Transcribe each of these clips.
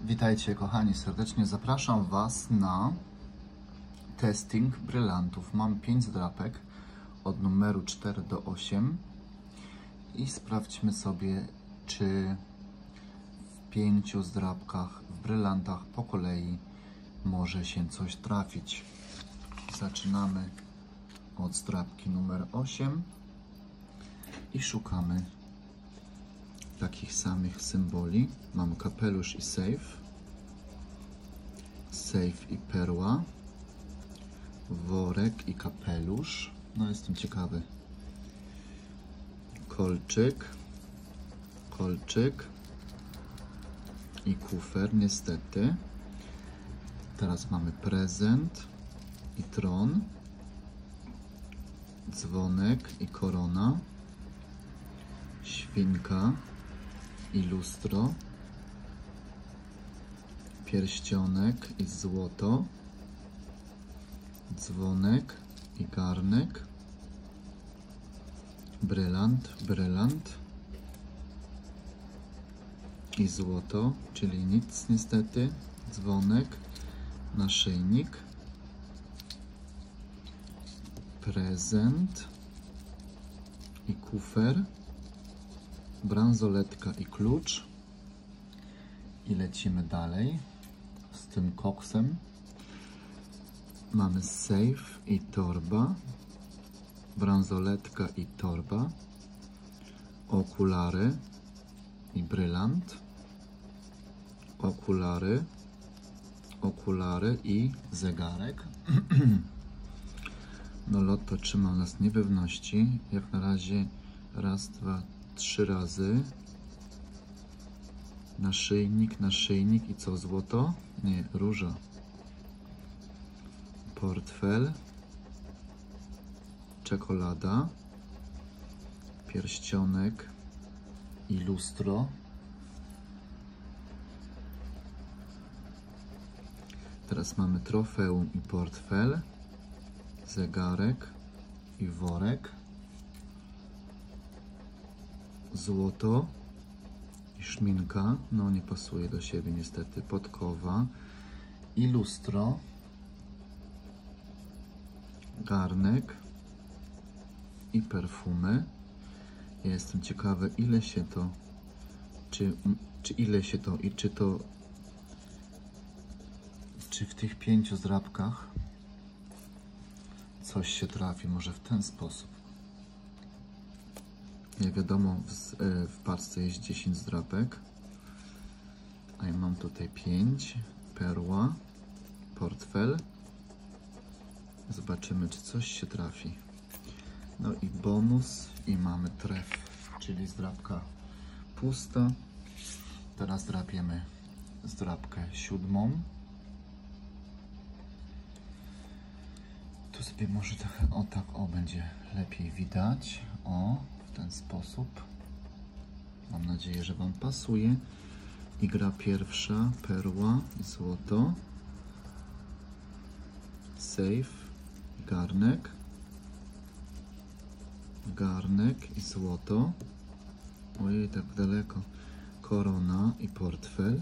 Witajcie kochani, serdecznie zapraszam Was na testing brylantów. Mam 5 zdrapek od numeru 4 do 8 i sprawdźmy sobie, czy w 5 zdrapkach w brylantach po kolei może się coś trafić. Zaczynamy od zdrapki numer 8 i szukamy takich samych symboli. Mam kapelusz i safe, safe i perła, worek i kapelusz. No jestem ciekawy. Kolczyk, kolczyk i kufer, niestety. Teraz mamy prezent i tron, dzwonek i korona, świnka i lustro, pierścionek i złoto, dzwonek i garnek, brylant, brylant i złoto, czyli nic niestety, dzwonek, naszyjnik, prezent i kufer, bransoletka i klucz. I lecimy dalej z tym koksem. Mamy safe i torba, bransoletka i torba, okulary i brylant, okulary, okulary i zegarek. No lotto trzyma nas niepewności. Jak na razie raz, dwa, 3 razy. Naszyjnik, naszyjnik i co? Złoto? Nie, róża. Portfel, czekolada, pierścionek i lustro. Teraz mamy trofeum i portfel, zegarek i worek, złoto i szminka, no nie pasuje do siebie niestety, podkowa i lustro, garnek i perfumy. Ja jestem ciekawy, ile się to, czy w tych 5 zdrapkach coś się trafi, może w ten sposób. Jak wiadomo, w paczce jest 10 zdrapek, a ja mam tutaj 5, perła, portfel. Zobaczymy, czy coś się trafi. No i bonus i mamy tref, czyli zdrapka pusta. Teraz drapiemy zdrapkę 7. Tu sobie może trochę o tak, o, będzie lepiej widać. O, w ten sposób. Mam nadzieję, że Wam pasuje. I gra pierwsza, perła i złoto, safe, garnek, garnek i złoto. Ojej, tak daleko. Korona i portfel,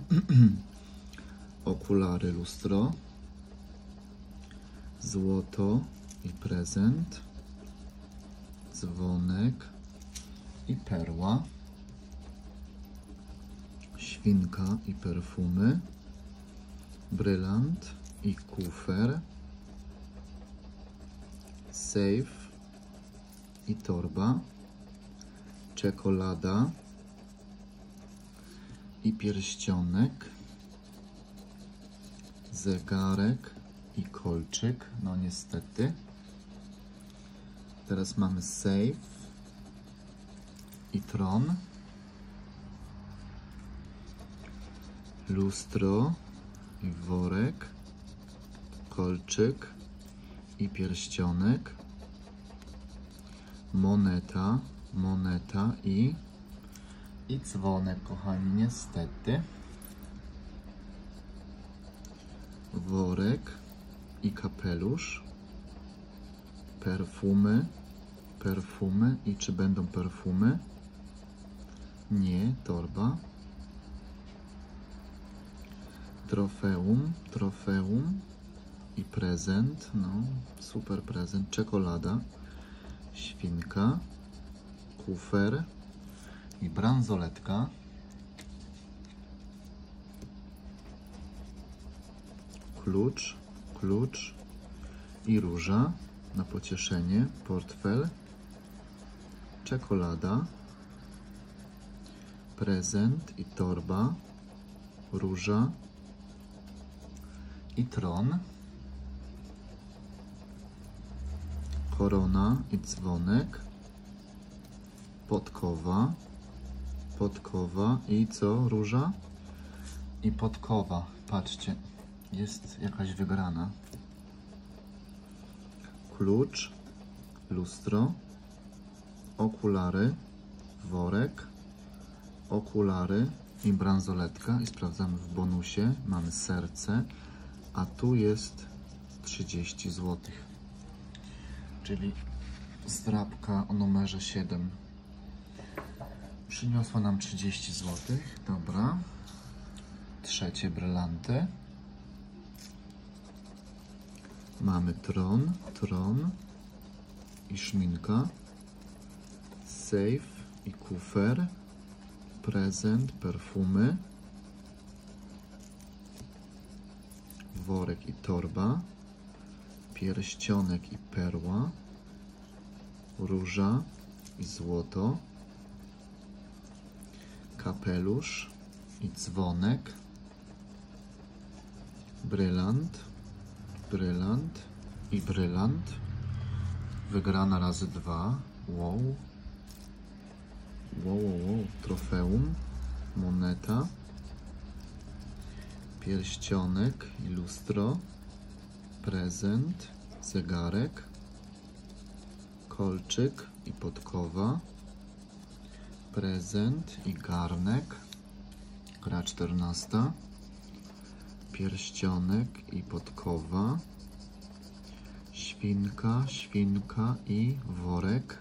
okulary, lustro, złoto i prezent, dzwonek i perła, świnka i perfumy, brylant i kufer, safe i torba, czekolada i pierścionek, zegarek i kolczyk, no niestety. Teraz mamy safe i tron, lustro i worek, kolczyk i pierścionek, moneta, moneta i dzwonek, kochani, niestety. Worek i kapelusz, perfumy, perfumy i czy będą perfumy? Nie, torba, trofeum i prezent, no super prezent, czekolada, świnka, kufer i bransoletka, klucz i róża na pocieszenie, portfel, czekolada, prezent i torba, róża i tron, korona i dzwonek, podkowa i co? Róża i podkowa. Patrzcie, jest jakaś wygrana. Klucz, lustro, okulary, worek, okulary i bransoletka. I sprawdzamy w bonusie. Mamy serce, a tu jest 30 zł. Czyli zdrabka o numerze 7 przyniosła nam 30 zł. Dobra. Trzecie brylanty. Mamy tron i szminka, safe i kufer, prezent, perfumy, worek i torba, pierścionek i perła, róża i złoto, kapelusz i dzwonek, brylant i brylant. Wygrana razy 2. Wow. Trofeum, moneta, pierścionek i lustro, prezent, zegarek, kolczyk i podkowa, prezent i garnek, gra 14, pierścionek i podkowa, świnka i worek,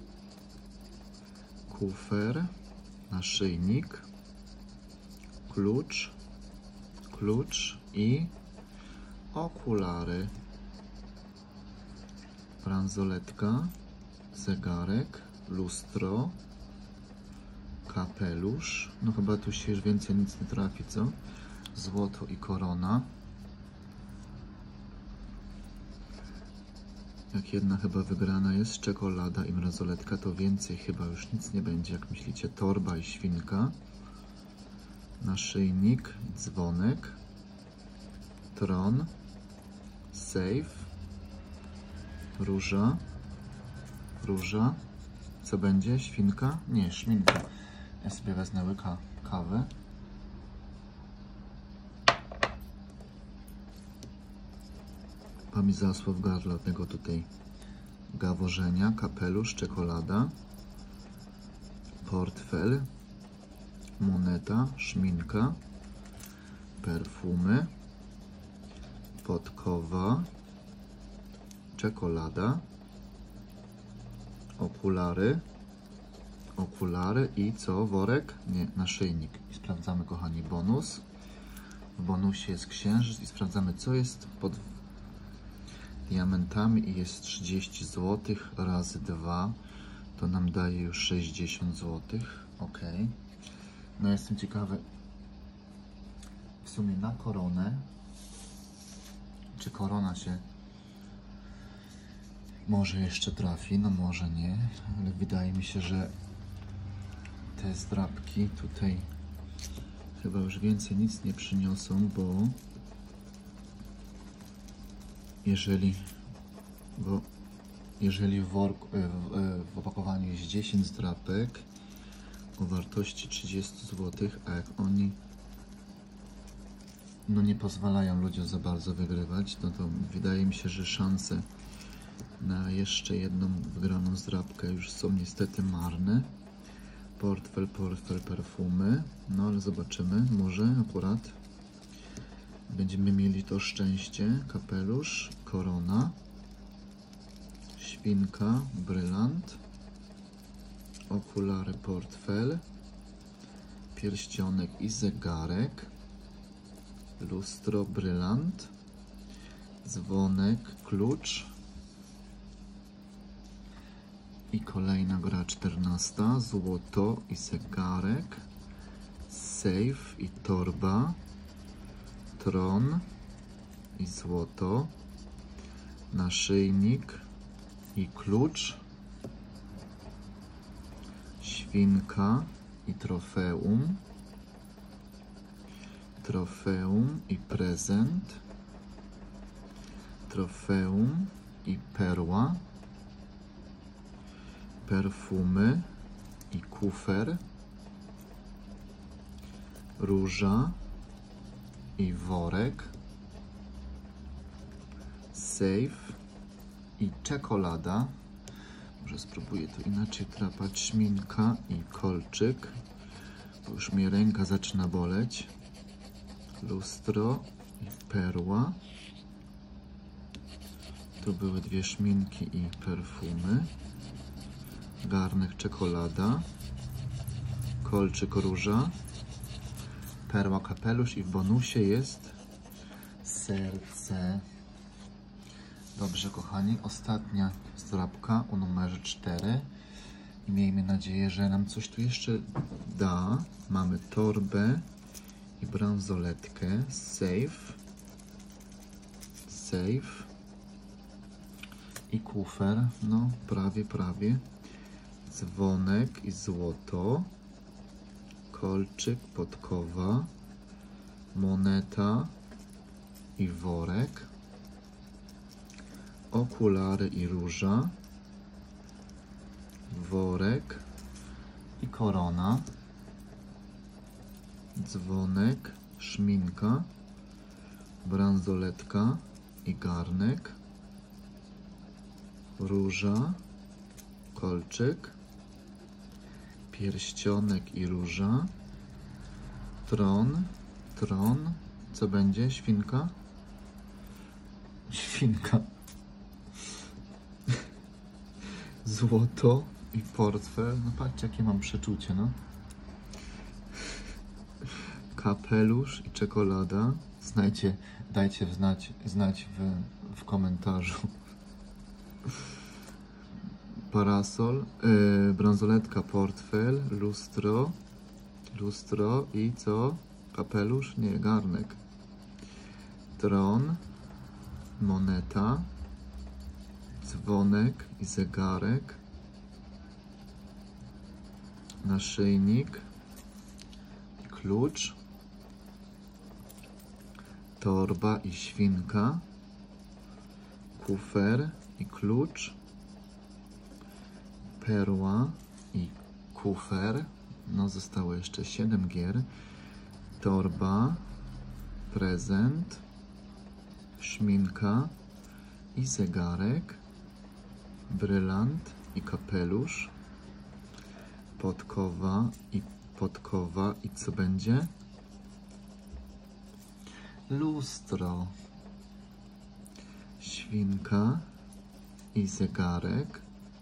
kufer, naszyjnik, klucz i okulary, bransoletka, zegarek, lustro, kapelusz. No chyba tu się już więcej nic nie trafi, co? Złoto i korona. Jak jedna chyba wygrana jest czekolada i bransoletka, to więcej chyba już nic nie będzie. Jak myślicie? Torba i świnka, naszyjnik, dzwonek, tron, safe, róża. Co będzie? Świnka? Nie, szminka. Ja sobie wezmę łyka kawy. Mi zasło w gardle od tego tutaj gaworzenia, kapelusz, czekolada, portfel, moneta, szminka, perfumy, podkowa, czekolada, okulary i co? Worek? Nie, naszyjnik. I sprawdzamy, kochani, bonus. W bonusie jest księżyc i sprawdzamy, co jest pod diamentami i jest 30 zł razy 2 to nam daje już 60 zł. Ok. No jestem ciekawy w sumie na koronę, czy korona się może jeszcze trafi, no może nie, ale wydaje mi się, że te zdrabki tutaj chyba już więcej nic nie przyniosą, bo jeżeli w opakowaniu jest 10 zdrapek o wartości 30 zł, a jak oni no nie pozwalają ludziom za bardzo wygrywać, no to wydaje mi się, że szanse na jeszcze jedną wygraną zdrapkę już są niestety marne. Portfel, perfumy, no ale zobaczymy, może akurat będziemy mieli to szczęście. Kapelusz, korona, świnka, brylant, okulary, portfel, pierścionek i zegarek, lustro, brylant, dzwonek, klucz i kolejna gra 14, złoto i zegarek, safe i torba, tron i złoto, naszyjnik i klucz, świnka i trofeum, trofeum i prezent, trofeum i perła, perfumy i kufer, róża i worek, safe i czekolada. Może spróbuję to inaczej trapać. Szminka i kolczyk, bo już mnie ręka zaczyna boleć. Lustro i perła. Tu były dwie szminki i perfumy. Garnek, czekolada. Kolczyk, róża. Perła, kapelusz i w bonusie jest serce. Dobrze, kochani, ostatnia zdrabka o numerze 4 i miejmy nadzieję, że nam coś tu jeszcze da. Mamy torbę i bransoletkę, safe i kufer, no prawie, dzwonek i złoto, kolczyk, podkowa, moneta i worek, okulary i róża, worek i korona, dzwonek, szminka, bransoletka i garnek, róża, kolczyk, pierścionek i róża, tron, co będzie? Świnka? Świnka. Złoto i portfel. No patrzcie, jakie mam przeczucie, no. Kapelusz i czekolada. Dajcie znać w komentarzu. Parasol, bransoletka, portfel, lustro i co? Kapelusz? Nie, garnek. Tron, moneta, dzwonek i zegarek, naszyjnik, klucz, torba i świnka, kufer i klucz, perła i kufer. No, zostało jeszcze 7 gier. Torba, prezent, szminka i zegarek, brylant i kapelusz, podkowa i co będzie? Lustro, świnka i zegarek,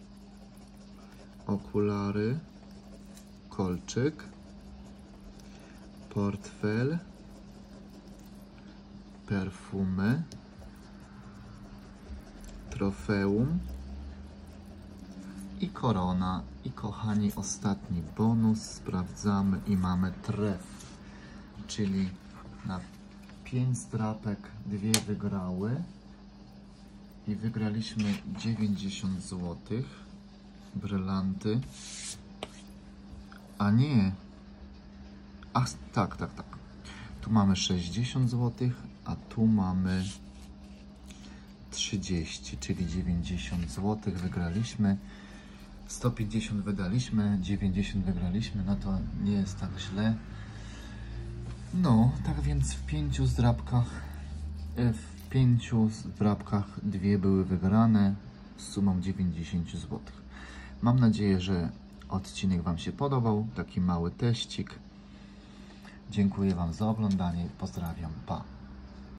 okulary, kolczyk, portfel, perfumy, trofeum i korona. I kochani, ostatni bonus sprawdzamy i mamy tref, czyli na 5 zdrapek 2 wygrały i wygraliśmy 90 zł. Brylanty, a nie, tak, tu mamy 60 zł, a tu mamy 30, czyli 90 zł wygraliśmy, 150 wydaliśmy, 90 wygraliśmy, no to nie jest tak źle. No, tak więc w 5 zdrabkach 2 były wygrane z sumą 90 zł. Mam nadzieję, że odcinek Wam się podobał, taki mały teścik. Dziękuję Wam za oglądanie, pozdrawiam, pa!